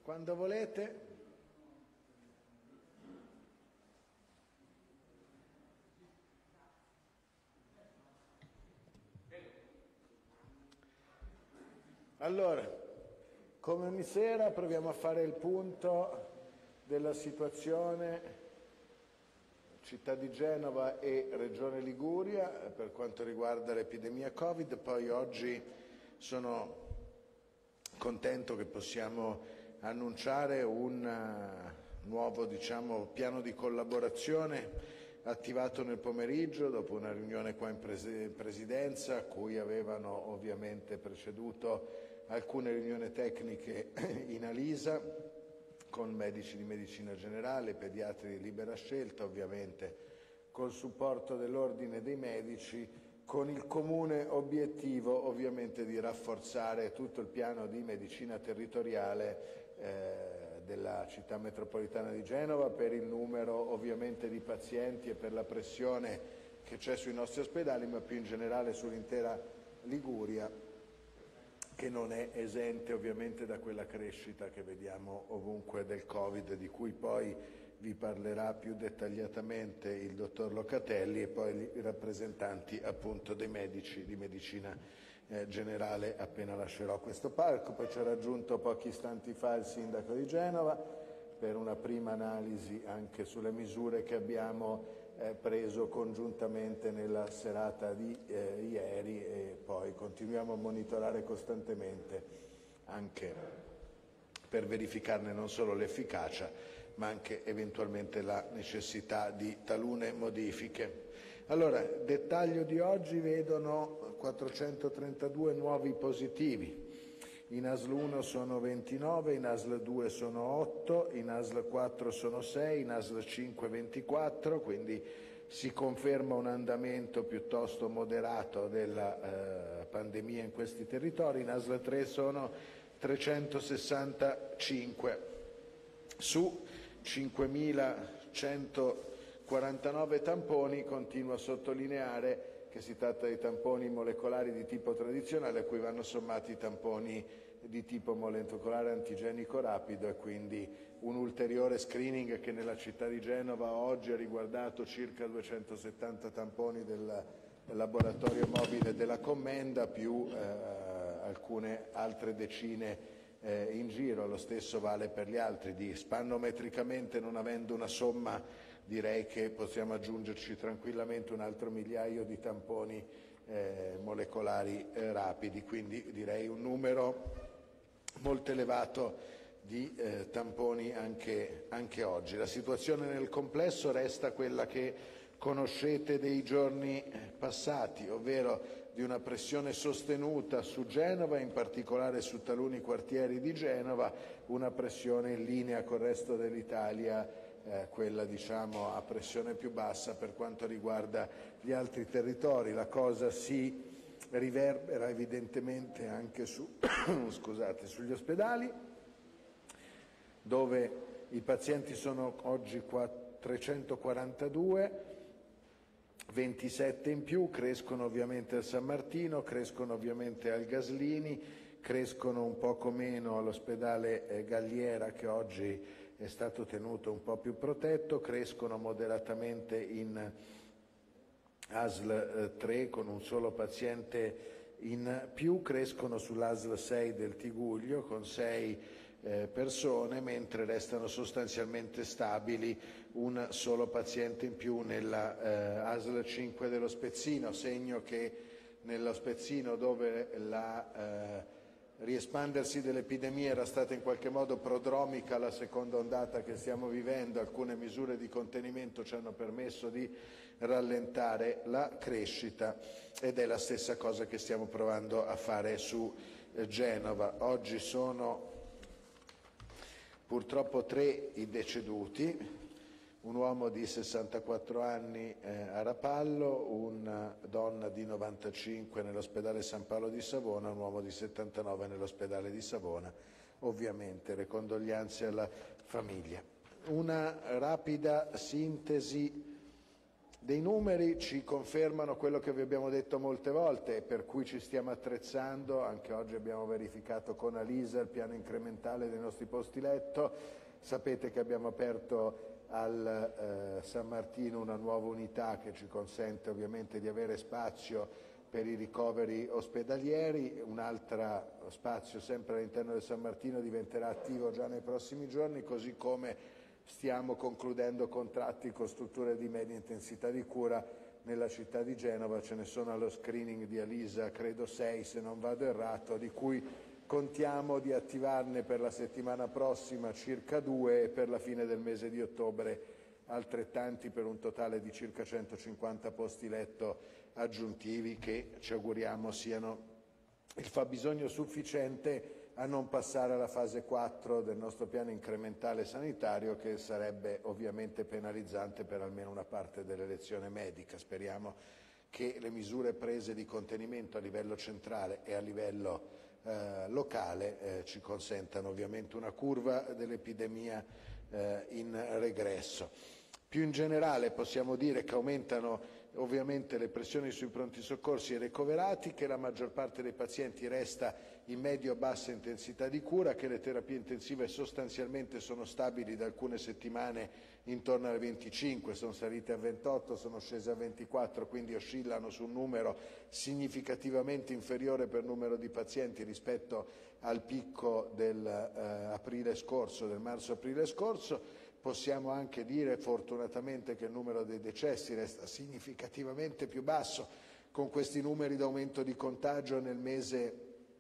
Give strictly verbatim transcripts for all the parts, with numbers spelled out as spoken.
Quando volete. Allora, come ogni sera proviamo a fare il punto della situazione città di Genova e Regione Liguria per quanto riguarda l'epidemia Covid. Poi oggi sono contento che possiamo annunciare un nuovo diciamo, piano di collaborazione attivato nel pomeriggio dopo una riunione qua in Presidenza, a cui avevano ovviamente preceduto alcune riunioni tecniche in Alisa, con medici di medicina generale, pediatri di libera scelta, ovviamente col supporto dell'Ordine dei Medici, con il comune obiettivo ovviamente di rafforzare tutto il piano di medicina territoriale eh, della città metropolitana di Genova per il numero ovviamente di pazienti e per la pressione che c'è sui nostri ospedali, ma più in generale sull'intera Liguria, che non è esente ovviamente da quella crescita che vediamo ovunque del Covid, di cui poi vi parlerà più dettagliatamente il dottor Locatelli e poi i rappresentanti appunto dei medici di medicina eh, generale appena lascerò questo palco. Poi ci ha raggiunto pochi istanti fa il sindaco di Genova per una prima analisi anche sulle misure che abbiamo eh, preso congiuntamente nella serata di eh, ieri, e poi continuiamo a monitorare costantemente anche per verificarne non solo l'efficacia ma anche eventualmente la necessità di talune modifiche. Allora, dettaglio di oggi: vedono quattrocentotrentadue nuovi positivi, in A S L uno sono ventinove, in A S L due sono otto, in A S L quattro sono sei, in A S L cinque ventiquattro, quindi si conferma un andamento piuttosto moderato della eh, pandemia in questi territori. In A S L tre sono trecentosessantacinque su cinquemilacentoquarantanove tamponi. Continuo a sottolineare che si tratta di tamponi molecolari di tipo tradizionale, a cui vanno sommati i tamponi di tipo molecolare antigenico rapido, e quindi un ulteriore screening che nella città di Genova oggi ha riguardato circa duecentosettanta tamponi del laboratorio mobile della Commenda, più eh, alcune altre decine Eh, in giro. Lo stesso vale per gli altri. Di spannometricamente, non avendo una somma, direi che possiamo aggiungerci tranquillamente un altro migliaio di tamponi eh, molecolari eh, rapidi, quindi direi un numero molto elevato di eh, tamponi anche, anche oggi. La situazione nel complesso resta quella che conoscete dei giorni passati, ovvero di una pressione sostenuta su Genova, in particolare su taluni quartieri di Genova, una pressione in linea col resto dell'Italia, eh, quella diciamo a pressione più bassa per quanto riguarda gli altri territori. La cosa si riverbera evidentemente anche su, scusate, sugli ospedali, dove i pazienti sono oggi trecentoquarantadue, ventisette in più, crescono ovviamente al San Martino, crescono ovviamente al Gaslini, crescono un poco meno all'ospedale Galliera, che oggi è stato tenuto un po' più protetto, crescono moderatamente in A S L tre con un solo paziente in più, crescono sull'A S L sei del Tiguglio con sei Eh, persone, mentre restano sostanzialmente stabili un solo paziente in più nella eh, A S L cinque dello Spezzino, segno che nello Spezzino, dove la eh, riespandersi dell'epidemia era stata in qualche modo prodromica alla seconda ondata che stiamo vivendo, alcune misure di contenimento ci hanno permesso di rallentare la crescita, ed è la stessa cosa che stiamo provando a fare su eh, Genova. Oggi sono purtroppo tre i deceduti: un uomo di sessantaquattro anni eh, a Rapallo, una donna di novantacinque nell'ospedale San Paolo di Savona, un uomo di settantanove nell'ospedale di Savona. Ovviamente le condoglianze alla famiglia. Una rapida sintesi dei numeri ci confermano quello che vi abbiamo detto molte volte e per cui ci stiamo attrezzando. Anche oggi abbiamo verificato con Alisa il piano incrementale dei nostri posti letto. Sapete che abbiamo aperto al eh, San Martino una nuova unità che ci consente ovviamente di avere spazio per i ricoveri ospedalieri. Un altro spazio sempre all'interno del San Martino diventerà attivo già nei prossimi giorni, così come stiamo concludendo contratti con strutture di media intensità di cura nella città di Genova. Ce ne sono allo screening di Alisa credo sei, se non vado errato, di cui contiamo di attivarne per la settimana prossima circa due e per la fine del mese di ottobre altrettanti, per un totale di circa centocinquanta posti letto aggiuntivi che ci auguriamo siano il fabbisogno sufficiente a non passare alla fase quattro del nostro piano incrementale sanitario, che sarebbe ovviamente penalizzante per almeno una parte dell'elezione medica. Speriamo che le misure prese di contenimento a livello centrale e a livello eh, locale eh, ci consentano ovviamente una curva dell'epidemia eh, in regresso. Più in generale possiamo dire che aumentano ovviamente le pressioni sui pronti soccorsi e ricoverati, che la maggior parte dei pazienti resta in medio-bassa intensità di cura, che le terapie intensive sostanzialmente sono stabili da alcune settimane intorno alle venticinque, sono salite a ventotto, sono scese a ventiquattro, quindi oscillano su un numero significativamente inferiore per numero di pazienti rispetto al picco dell'aprile eh, scorso, del marzo-aprile scorso. Possiamo anche dire fortunatamente che il numero dei decessi resta significativamente più basso. Con questi numeri d'aumento di contagio nel mese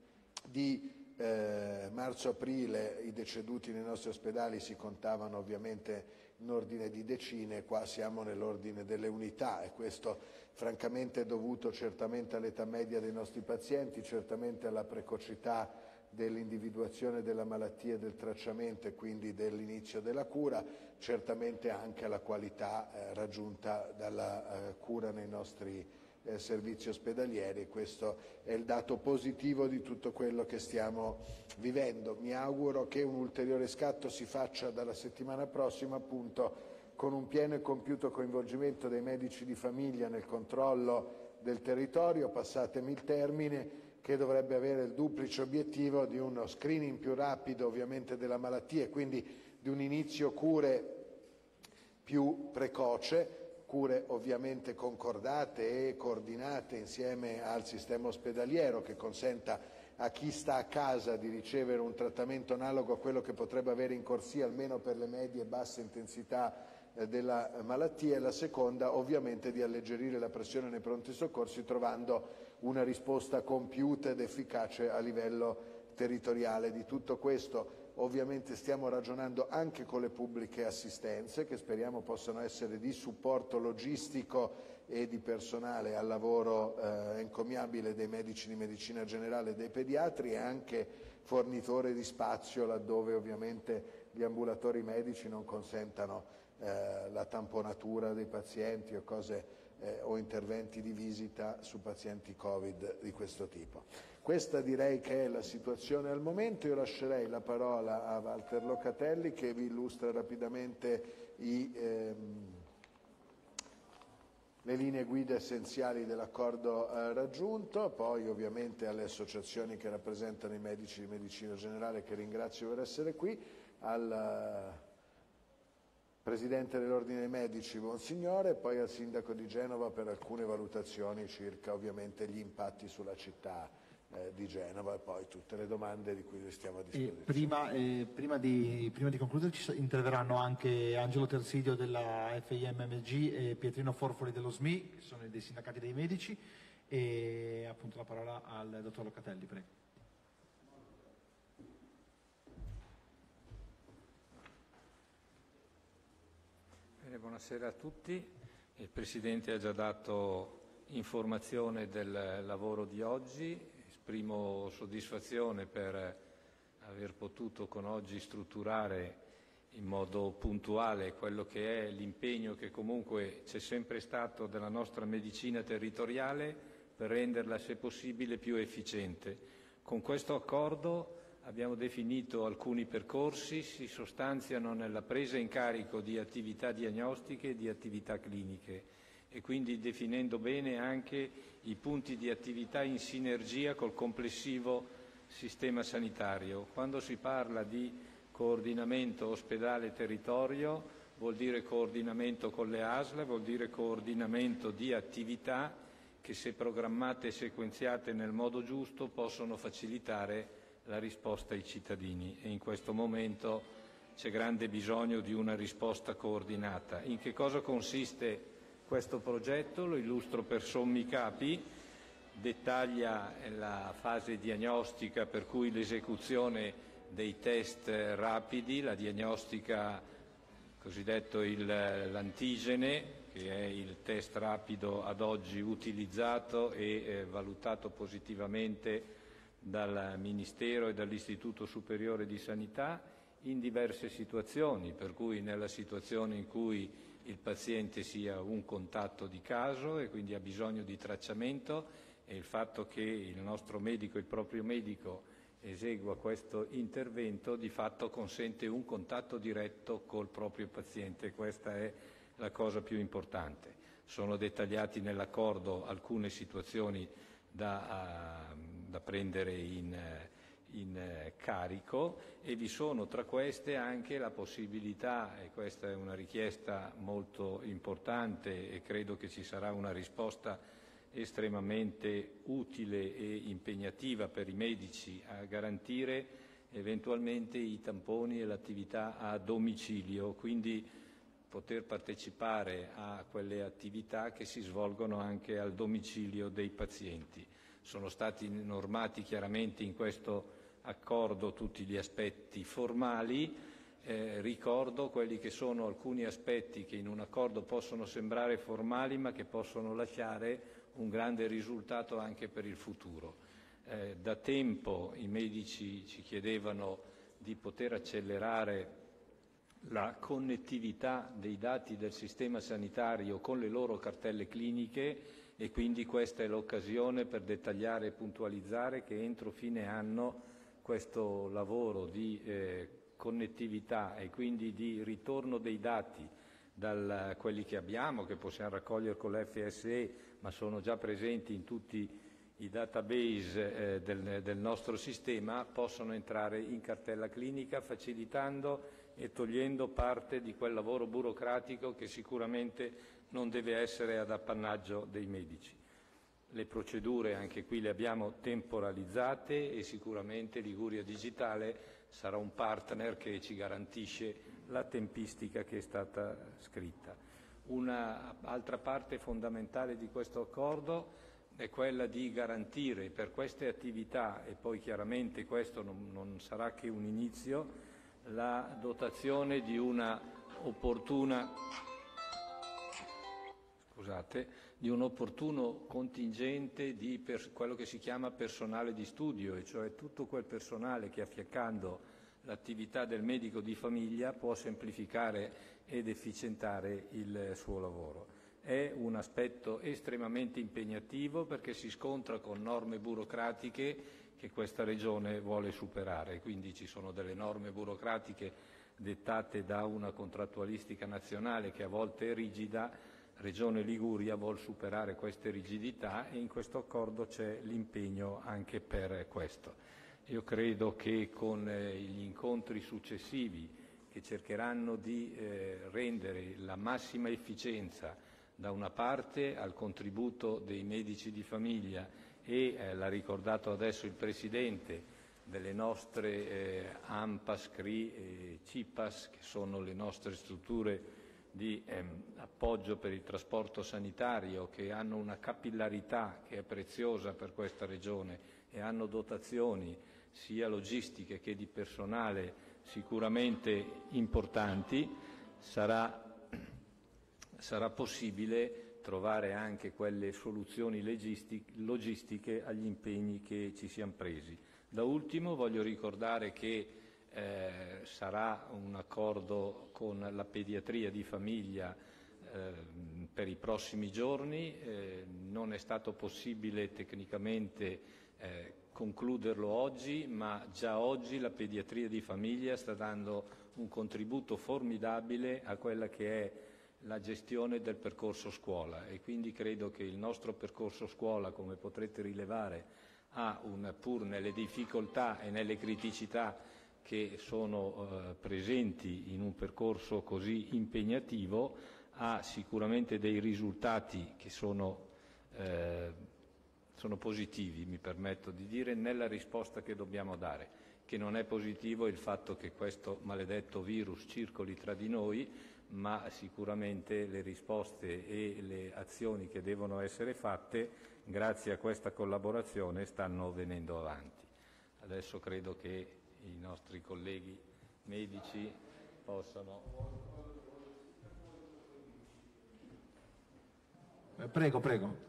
di eh, marzo-aprile i deceduti nei nostri ospedali si contavano ovviamente in ordine di decine, qua siamo nell'ordine delle unità, e questo francamente è dovuto certamente all'età media dei nostri pazienti, certamente alla precocità dell'individuazione della malattia e del tracciamento e quindi dell'inizio della cura, certamente anche alla qualità eh, raggiunta dalla eh, cura nei nostri eh, servizi ospedalieri. Questo è il dato positivo di tutto quello che stiamo vivendo. Mi auguro che un ulteriore scatto si faccia dalla settimana prossima, appunto con un pieno e compiuto coinvolgimento dei medici di famiglia nel controllo del territorio, passatemi il termine, che dovrebbe avere il duplice obiettivo di uno screening più rapido ovviamente della malattia e quindi di un inizio cure più precoce, cure ovviamente concordate e coordinate insieme al sistema ospedaliero, che consenta a chi sta a casa di ricevere un trattamento analogo a quello che potrebbe avere in corsia, almeno per le medie e basse intensità della malattia, e la seconda ovviamente di alleggerire la pressione nei pronti soccorsi trovando una risposta compiuta ed efficace a livello territoriale. Di tutto questo ovviamente stiamo ragionando anche con le pubbliche assistenze, che speriamo possano essere di supporto logistico e di personale al lavoro eh, encomiabile dei medici di medicina generale e dei pediatri, e anche fornitore di spazio laddove ovviamente gli ambulatori medici non consentano eh, la tamponatura dei pazienti o cose eh, o interventi di visita su pazienti Covid di questo tipo. Questa direi che è la situazione al momento. Io lascerei la parola a Walter Locatelli, che vi illustra rapidamente i, ehm, le linee guida essenziali dell'accordo eh, raggiunto, poi ovviamente alle associazioni che rappresentano i medici di medicina generale, che ringrazio per essere qui, al Presidente dell'Ordine dei Medici Bonsignore e poi al Sindaco di Genova per alcune valutazioni circa ovviamente gli impatti sulla città eh, di Genova e poi tutte le domande di cui stiamo a disposizione. E prima, eh, prima, di, prima di concludere ci interverranno anche Angelo Tersidio della F I M M G e Pietrino Forfoli dello S M I, che sono dei sindacati dei medici, e appunto la parola al dottor Locatelli, prego. Buonasera a tutti. Il Presidente ha già dato informazione del lavoro di oggi. Esprimo soddisfazione per aver potuto con oggi strutturare in modo puntuale quello che è l'impegno che comunque c'è sempre stato della nostra medicina territoriale per renderla, se possibile, più efficiente. Con questo accordo abbiamo definito alcuni percorsi, si sostanziano nella presa in carico di attività diagnostiche e di attività cliniche e quindi definendo bene anche i punti di attività in sinergia col complessivo sistema sanitario. Quando si parla di coordinamento ospedale-territorio vuol dire coordinamento con le A S L, vuol dire coordinamento di attività che, se programmate e sequenziate nel modo giusto, possono facilitare la risposta ai cittadini, e in questo momento c'è grande bisogno di una risposta coordinata. In che cosa consiste questo progetto? Lo illustro per sommi capi. Dettaglia la fase diagnostica, per cui l'esecuzione dei test rapidi, la diagnostica cosiddetto il, l'antigene, che è il test rapido ad oggi utilizzato e eh, valutato positivamente dal Ministero e dall'Istituto Superiore di Sanità in diverse situazioni, per cui nella situazione in cui il paziente sia un contatto di caso e quindi ha bisogno di tracciamento, e il fatto che il nostro medico, il proprio medico, esegua questo intervento di fatto consente un contatto diretto col proprio paziente. Questa è la cosa più importante. Sono dettagliati nell'accordo alcune situazioni da, uh, da prendere in, in uh, carico, e vi sono tra queste anche la possibilità, e questa è una richiesta molto importante e credo che ci sarà una risposta estremamente utile e impegnativa per i medici, a garantire eventualmente i tamponi e l'attività a domicilio, quindi poter partecipare a quelle attività che si svolgono anche al domicilio dei pazienti. Sono stati normati chiaramente in questo accordo tutti gli aspetti formali. Eh, ricordo quelli che sono alcuni aspetti che in un accordo possono sembrare formali ma che possono lasciare un grande risultato anche per il futuro. Eh, da tempo i medici ci chiedevano di poter accelerare la connettività dei dati del sistema sanitario con le loro cartelle cliniche, e quindi questa è l'occasione per dettagliare e puntualizzare che entro fine anno questo lavoro di eh, connettività e quindi di ritorno dei dati da quelli che abbiamo, che possiamo raccogliere con l'F S E, ma sono già presenti in tutti i database eh, del, del nostro sistema, possono entrare in cartella clinica, facilitando e togliendo parte di quel lavoro burocratico che sicuramente non deve essere ad appannaggio dei medici. Le procedure anche qui le abbiamo temporalizzate e sicuramente Liguria Digitale sarà un partner che ci garantisce la tempistica che è stata scritta. Un'altra parte fondamentale di questo accordo è quella di garantire per queste attività, e poi chiaramente questo non, non sarà che un inizio, la dotazione di una opportuna scusate, di un opportuno contingente di per, quello che si chiama personale di studio, e cioè tutto quel personale che, affiancando l'attività del medico di famiglia, può semplificare ed efficientare il suo lavoro. È un aspetto estremamente impegnativo perché si scontra con norme burocratiche che questa Regione vuole superare, quindi ci sono delle norme burocratiche dettate da una contrattualistica nazionale che a volte è rigida. Regione Liguria vuol superare queste rigidità e in questo accordo c'è l'impegno anche per questo. Io credo che con eh, gli incontri successivi, che cercheranno di eh, rendere la massima efficienza da una parte al contributo dei medici di famiglia e, eh, l'ha ricordato adesso il Presidente, delle nostre eh, ANPAS, C R I e CIPAS, che sono le nostre strutture di ehm, appoggio per il trasporto sanitario, che hanno una capillarità che è preziosa per questa Regione e hanno dotazioni sia logistiche che di personale sicuramente importanti, sarà, sarà possibile trovare anche quelle soluzioni logistiche agli impegni che ci siamo presi. Da ultimo voglio ricordare che Eh, sarà un accordo con la pediatria di famiglia eh, per i prossimi giorni. Eh, non è stato possibile tecnicamente eh, concluderlo oggi, ma già oggi la pediatria di famiglia sta dando un contributo formidabile a quella che è la gestione del percorso scuola, e quindi credo che il nostro percorso scuola, come potrete rilevare, ha un, pur nelle difficoltà e nelle criticità che sono eh, presenti in un percorso così impegnativo, ha sicuramente dei risultati che sono, eh, sono positivi, mi permetto di dire, nella risposta che dobbiamo dare. Che non è positivo il fatto che questo maledetto virus circoli tra di noi, ma sicuramente le risposte e le azioni che devono essere fatte, grazie a questa collaborazione, stanno venendo avanti. Adesso credo che i nostri colleghi medici possano... Prego, prego.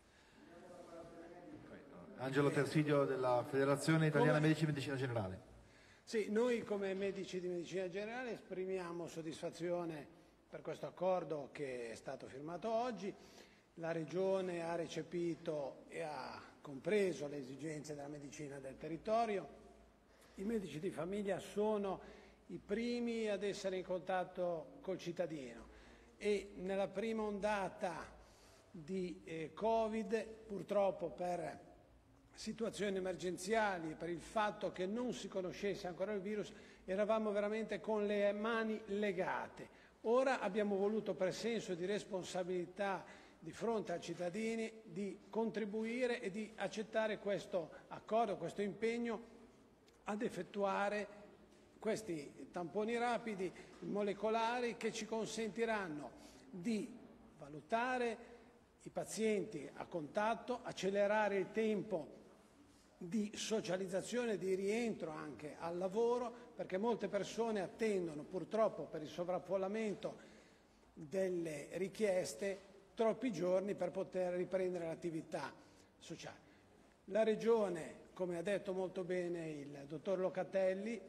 Angelo Tersidio della Federazione Italiana come... Medici di Medicina Generale. Sì, noi come medici di Medicina Generale esprimiamo soddisfazione per questo accordo che è stato firmato oggi. La Regione ha recepito e ha compreso le esigenze della medicina del territorio. I medici di famiglia sono i primi ad essere in contatto col cittadino e nella prima ondata di eh, Covid, purtroppo per situazioni emergenziali, per il fatto che non si conoscesse ancora il virus, eravamo veramente con le mani legate. Ora abbiamo voluto, per senso di responsabilità di fronte ai cittadini, di contribuire e di accettare questo accordo, questo impegno ad effettuare questi tamponi rapidi molecolari che ci consentiranno di valutare i pazienti a contatto, accelerare il tempo di socializzazione, di rientro anche al lavoro, perché molte persone attendono purtroppo per il sovraffollamento delle richieste troppi giorni per poter riprendere l'attività sociale. La Regione, come ha detto molto bene il dottor Locatelli,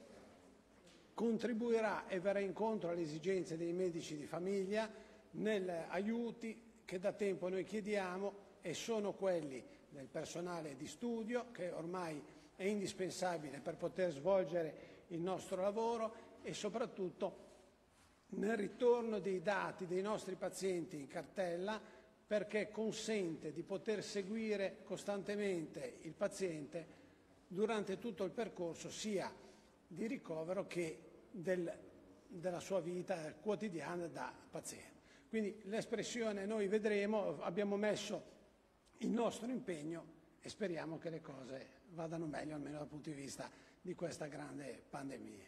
contribuirà e verrà incontro alle esigenze dei medici di famiglia negli aiuti che da tempo noi chiediamo, e sono quelli del personale di studio, che ormai è indispensabile per poter svolgere il nostro lavoro, e soprattutto nel ritorno dei dati dei nostri pazienti in cartella, perché consente di poter seguire costantemente il paziente durante tutto il percorso, sia di ricovero che del, della sua vita quotidiana da paziente. Quindi l'espressione noi vedremo, abbiamo messo il nostro impegno e speriamo che le cose vadano meglio, almeno dal punto di vista di questa grande pandemia.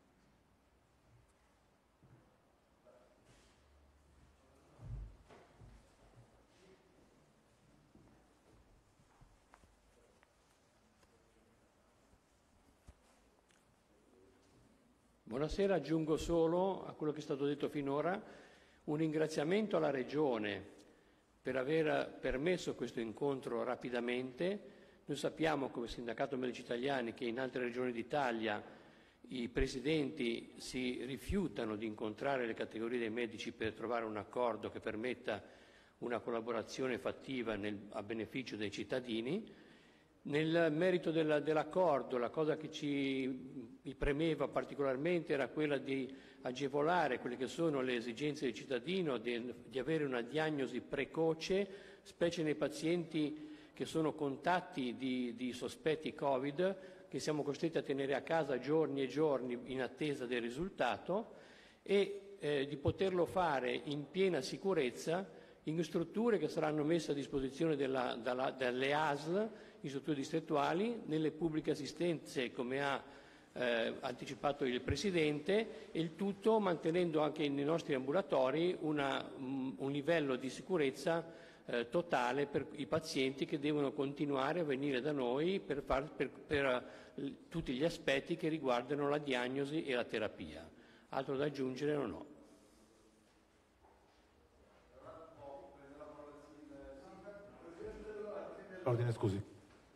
Buonasera, aggiungo solo a quello che è stato detto finora un ringraziamento alla Regione per aver permesso questo incontro rapidamente. Noi sappiamo come Sindacato Medici Italiani che in altre regioni d'Italia i presidenti si rifiutano di incontrare le categorie dei medici per trovare un accordo che permetta una collaborazione fattiva nel, a beneficio dei cittadini. Nel merito della, dell'accordo, la cosa che ci mi premeva particolarmente era quella di agevolare quelle che sono le esigenze del cittadino, di, di avere una diagnosi precoce, specie nei pazienti che sono contatti di, di sospetti Covid, che siamo costretti a tenere a casa giorni e giorni in attesa del risultato, e eh, di poterlo fare in piena sicurezza in strutture che saranno messe a disposizione della, dalla, dalle A S L, in strutture distrettuali, nelle pubbliche assistenze, come ha eh, anticipato il Presidente, e il tutto mantenendo anche nei nostri ambulatori una, um, un livello di sicurezza eh, totale per i pazienti che devono continuare a venire da noi per, far, per, per uh, tutti gli aspetti che riguardano la diagnosi e la terapia. Altro da aggiungere non ho. Ordine, scusi.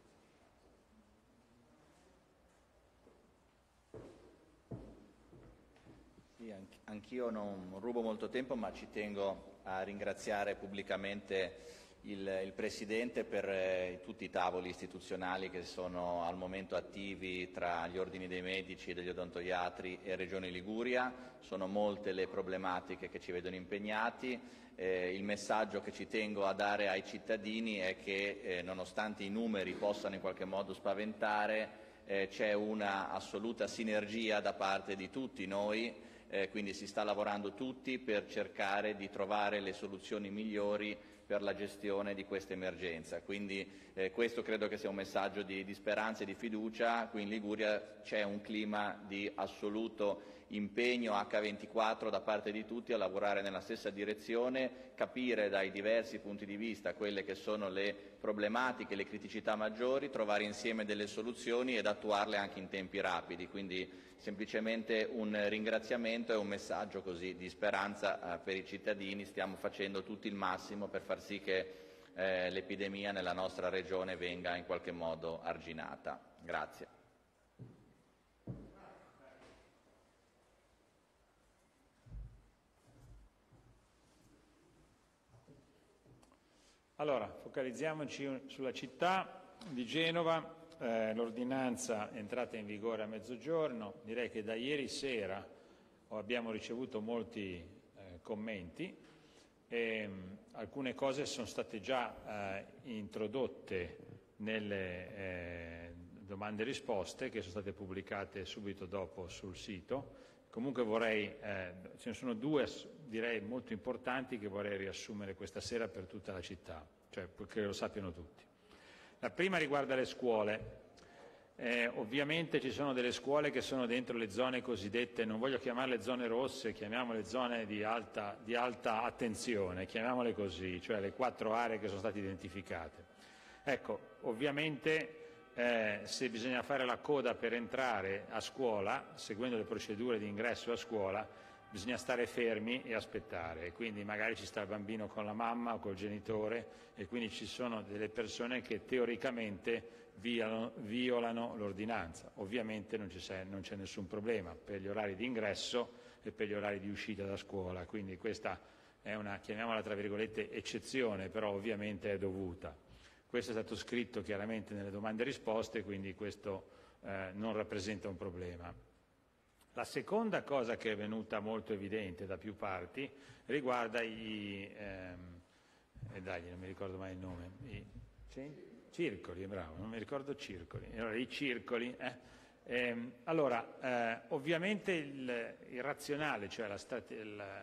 Sì, anch'io non rubo molto tempo, ma ci tengo a ringraziare pubblicamente il, il Presidente per eh, tutti i tavoli istituzionali che sono al momento attivi tra gli ordini dei medici e degli odontoiatri e Regione Liguria. Sono molte le problematiche che ci vedono impegnati. Eh, il messaggio che ci tengo a dare ai cittadini è che eh, nonostante i numeri possano in qualche modo spaventare, eh, c'è una assoluta sinergia da parte di tutti noi, eh, quindi si sta lavorando tutti per cercare di trovare le soluzioni migliori per la gestione di questa emergenza. Quindi eh, questo credo che sia un messaggio di, di speranza e di fiducia. Qui in Liguria c'è un clima di assoluto impegno acca ventiquattro da parte di tutti a lavorare nella stessa direzione, capire dai diversi punti di vista quelle che sono le problematiche, le criticità maggiori, trovare insieme delle soluzioni ed attuarle anche in tempi rapidi. Quindi semplicemente un ringraziamento e un messaggio così di speranza eh, per i cittadini. Stiamo facendo tutti il massimo per far sì che eh, l'epidemia nella nostra regione venga in qualche modo arginata. Grazie. Allora, focalizziamoci sulla città di Genova. Eh, l'ordinanza è entrata in vigore a mezzogiorno. Direi che da ieri sera abbiamo ricevuto molti eh, commenti. E, mh, alcune cose sono state già eh, introdotte nelle eh, domande e risposte che sono state pubblicate subito dopo sul sito. Comunque vorrei, eh, ce ne sono due direi molto importanti che vorrei riassumere questa sera per tutta la città, cioè perché lo sappiano tutti. La prima riguarda le scuole. Eh, ovviamente ci sono delle scuole che sono dentro le zone cosiddette, non voglio chiamarle zone rosse, chiamiamole zone di alta, di alta attenzione, chiamiamole così, cioè le quattro aree che sono state identificate. Ecco, ovviamente Eh, se bisogna fare la coda per entrare a scuola, seguendo le procedure di ingresso a scuola, bisogna stare fermi e aspettare, e quindi magari ci sta il bambino con la mamma o col genitore, e quindi ci sono delle persone che teoricamente violano, violano l'ordinanza. Ovviamente non c'è, non c'è nessun problema per gli orari di ingresso e per gli orari di uscita da scuola, quindi questa è una, chiamiamola tra virgolette, eccezione, però ovviamente è dovuta. Questo è stato scritto chiaramente nelle domande e risposte, quindi questo eh, non rappresenta un problema. La seconda cosa che è venuta molto evidente da più parti riguarda i, ehm, eh, dai, non mi ricordo mai il nome, i sì? circoli, bravo, non mi ricordo circoli, allora, i circoli. Eh, ehm, allora, eh, ovviamente il, il razionale, cioè la, la,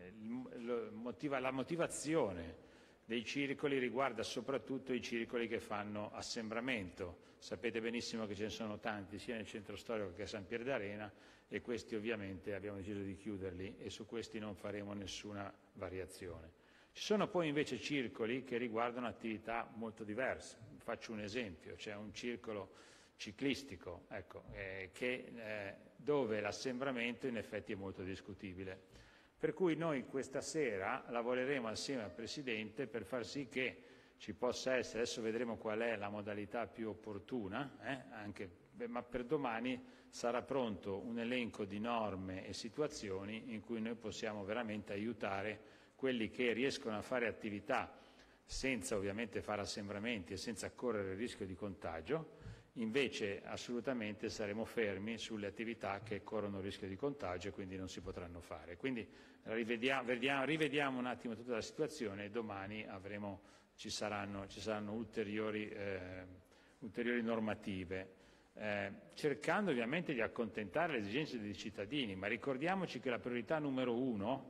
il, il, motiva, la motivazione dei circoli riguarda soprattutto i circoli che fanno assembramento. Sapete benissimo che ce ne sono tanti sia nel centro storico che a San Pier d'Arena, e questi ovviamente abbiamo deciso di chiuderli e su questi non faremo nessuna variazione. Ci sono poi invece circoli che riguardano attività molto diverse. Faccio un esempio, c'è un circolo ciclistico ecco, eh, che, eh, dove l'assembramento in effetti è molto discutibile. Per cui noi questa sera lavoreremo assieme al Presidente per far sì che ci possa essere, adesso vedremo qual è la modalità più opportuna, eh, anche, ma per domani sarà pronto un elenco di norme e situazioni in cui noi possiamo veramente aiutare quelli che riescono a fare attività senza ovviamente fare assembramenti e senza correre il rischio di contagio. Invece assolutamente saremo fermi sulle attività che corrono il rischio di contagio e quindi non si potranno fare. Quindi rivediamo, vediamo, rivediamo un attimo tutta la situazione e domani avremo, ci saranno, ci saranno ulteriori, eh, ulteriori normative, eh, cercando ovviamente di accontentare le esigenze dei cittadini, ma ricordiamoci che la priorità numero uno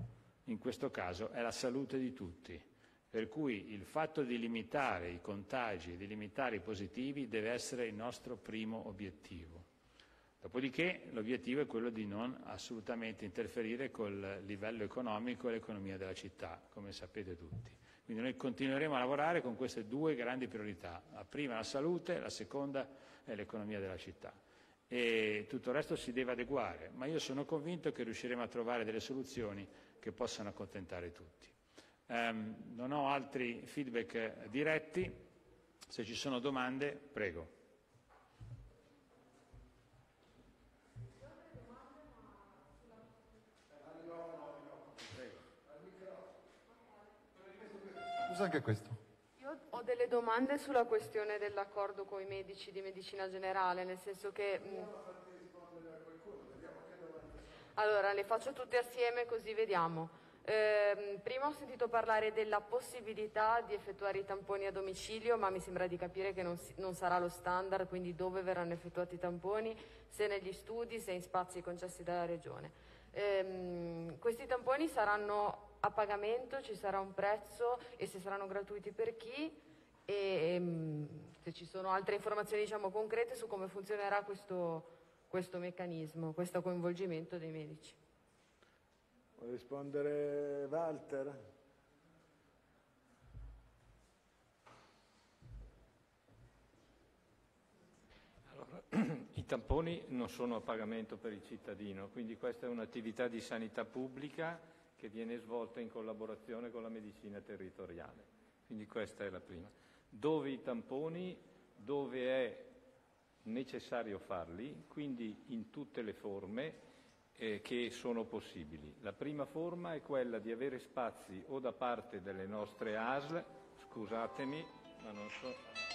in questo caso è la salute di tutti. Per cui il fatto di limitare i contagi e di limitare i positivi deve essere il nostro primo obiettivo. Dopodiché l'obiettivo è quello di non assolutamente interferire col livello economico e l'economia della città, come sapete tutti. Quindi noi continueremo a lavorare con queste due grandi priorità. La prima è la salute, la seconda è l'economia della città. E tutto il resto si deve adeguare, ma io sono convinto che riusciremo a trovare delle soluzioni che possano accontentare tutti. Um, non ho altri feedback diretti, se ci sono domande, prego. conclusa anche questo. Io ho delle domande sulla questione dell'accordo con i medici di medicina generale, nel senso che... Mh, allora, le faccio tutte assieme così vediamo. Eh, prima ho sentito parlare della possibilità di effettuare i tamponi a domicilio, ma mi sembra di capire che non, si, non sarà lo standard, quindi dove verranno effettuati i tamponi, se negli studi, se in spazi concessi dalla Regione. Eh, questi tamponi saranno a pagamento, ci sarà un prezzo e se saranno gratuiti per chi e ehm, se ci sono altre informazioni diciamo, concrete su come funzionerà questo, questo meccanismo, questo coinvolgimento dei medici. Vuoi rispondere Walter? Allora, i tamponi non sono a pagamento per il cittadino, quindi questa è un'attività di sanità pubblica che viene svolta in collaborazione con la medicina territoriale. Quindi questa è la prima. Dove i tamponi, dove è necessario farli, quindi in tutte le forme eh, che sono possibili. La prima forma è quella di avere spazi o da parte delle nostre A S L, scusatemi, ma non so,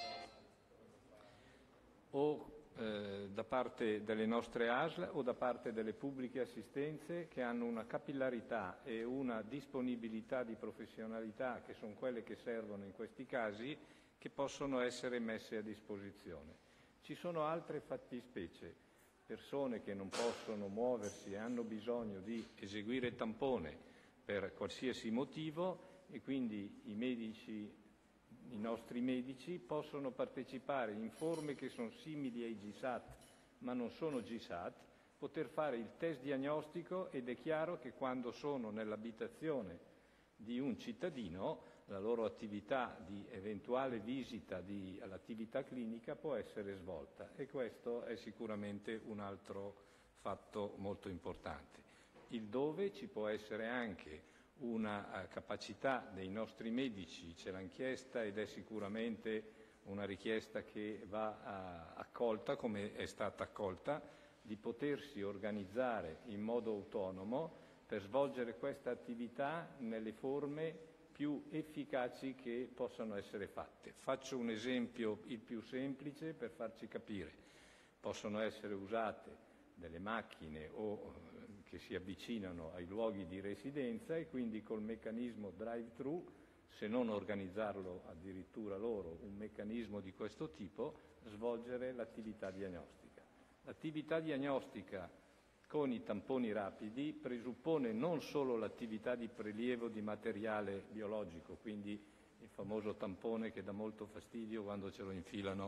o eh, da parte delle nostre A S L o da parte delle pubbliche assistenze che hanno una capillarità e una disponibilità di professionalità che sono quelle che servono in questi casi, che possono essere messe a disposizione. Ci sono altre fattispecie, persone che non possono muoversi e hanno bisogno di eseguire il tampone per qualsiasi motivo e quindi i medici, i nostri medici possono partecipare in forme che sono simili ai G S A T ma non sono G S A T, poter fare il test diagnostico ed è chiaro che quando sono nell'abitazione di un cittadino la loro attività di eventuale visita di, all'attività clinica può essere svolta e questo è sicuramente un altro fatto molto importante. Il dove ci può essere anche una uh, capacità dei nostri medici, ce l'hanno chiesta ed è sicuramente una richiesta che va uh, accolta come è stata accolta, di potersi organizzare in modo autonomo per svolgere questa attività nelle forme più efficaci che possano essere fatte. Faccio un esempio il più semplice per farci capire. Possono essere usate delle macchine o eh, che si avvicinano ai luoghi di residenza e quindi col meccanismo drive-thru, se non organizzarlo addirittura loro, un meccanismo di questo tipo, svolgere l'attività diagnostica. L'attività diagnostica con i tamponi rapidi presuppone non solo l'attività di prelievo di materiale biologico, quindi il famoso tampone che dà molto fastidio quando ce lo infilano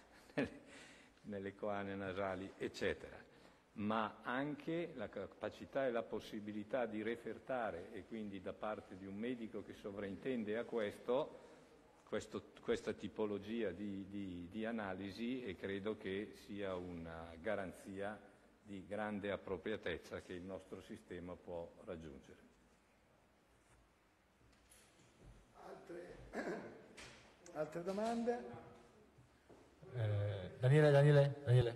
nelle coane nasali, eccetera, ma anche la capacità e la possibilità di refertare e quindi da parte di un medico che sovraintende a questo, questo questa tipologia di, di, di analisi e credo che sia una garanzia di grande appropriatezza che il nostro sistema può raggiungere. Altre, altre domande? Eh, Daniele, Daniele, Daniele.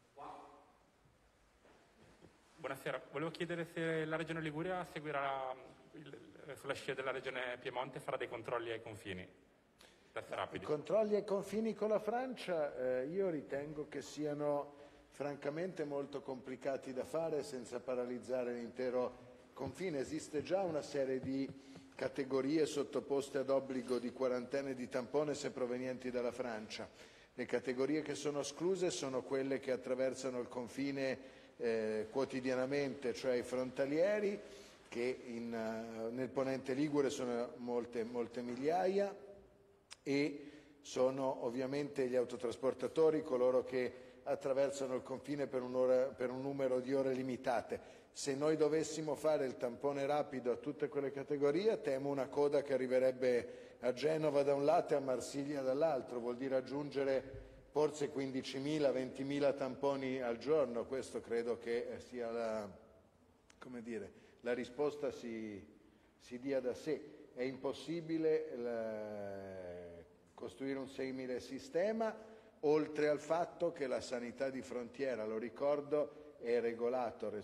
Buonasera, volevo chiedere se la Regione Liguria seguirà il, sulla scia della Regione Piemonte farà dei controlli ai confini. I controlli ai confini con la Francia eh, io ritengo che siano francamente molto complicati da fare senza paralizzare l'intero confine. Esiste già una serie di categorie sottoposte ad obbligo di quarantena e di tampone se provenienti dalla Francia. Le categorie che sono escluse sono quelle che attraversano il confine eh, quotidianamente, cioè i frontalieri, che in, uh, nel ponente Ligure sono molte, molte migliaia, e sono ovviamente gli autotrasportatori, coloro che attraversano il confine per, per un numero di ore limitate. Se noi dovessimo fare il tampone rapido a tutte quelle categorie, temo una coda che arriverebbe a Genova da un lato e a Marsiglia dall'altro, vuol dire aggiungere forse quindicimila ventimila tamponi al giorno. Questo credo che sia la, come dire, la risposta si, si dia da sé. È impossibile la, costruire un simile sistema, oltre al fatto che la sanità di frontiera, lo ricordo, è regolato a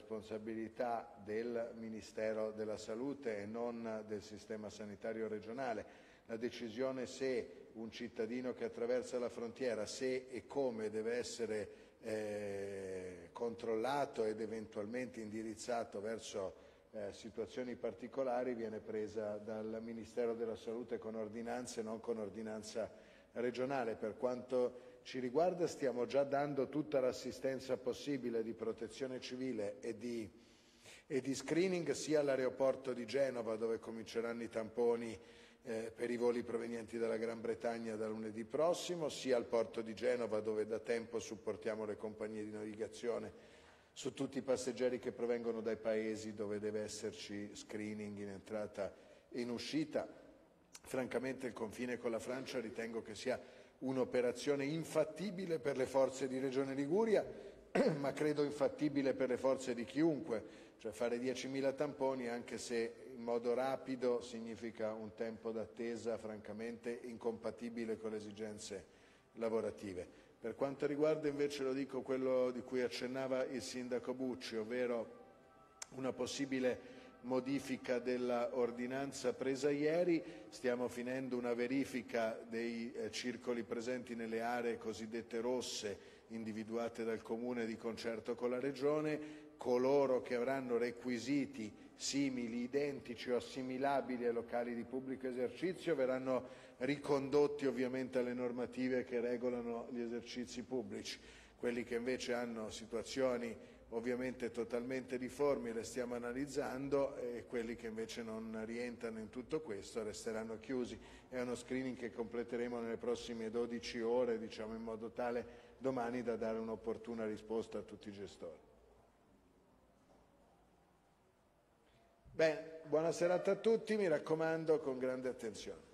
responsabilità del Ministero della Salute e non del sistema sanitario regionale. la decisione se un cittadino che attraversa la frontiera, se e come deve essere eh, controllato ed eventualmente indirizzato verso eh, situazioni particolari viene presa dal Ministero della Salute con ordinanze, non con ordinanza regionale. Per quanto ci riguarda stiamo già dando tutta l'assistenza possibile di protezione civile e di, e di screening sia all'aeroporto di Genova, dove cominceranno i tamponi eh, per i voli provenienti dalla Gran Bretagna da lunedì prossimo, sia al porto di Genova, dove da tempo supportiamo le compagnie di navigazione su tutti i passeggeri che provengono dai paesi dove deve esserci screening in entrata e in uscita. Francamente il confine con la Francia ritengo che sia un'operazione infattibile per le forze di Regione Liguria, ma credo infattibile per le forze di chiunque, cioè fare diecimila tamponi, anche se in modo rapido, significa un tempo d'attesa francamente incompatibile con le esigenze lavorative. Per quanto riguarda invece, lo dico, quello di cui accennava il sindaco Bucci, ovvero una possibile modifica dell'ordinanza presa ieri, stiamo finendo una verifica dei eh, circoli presenti nelle aree cosiddette rosse individuate dal Comune di concerto con la Regione. Coloro che avranno requisiti simili, identici o assimilabili ai locali di pubblico esercizio verranno ricondotti ovviamente alle normative che regolano gli esercizi pubblici. Quelli che invece hanno situazioni ovviamente totalmente difformi le stiamo analizzando, e quelli che invece non rientrano in tutto questo resteranno chiusi. È uno screening che completeremo nelle prossime dodici ore, diciamo in modo tale domani da dare un'opportuna risposta a tutti i gestori. Bene, buona serata a tutti, mi raccomando con grande attenzione.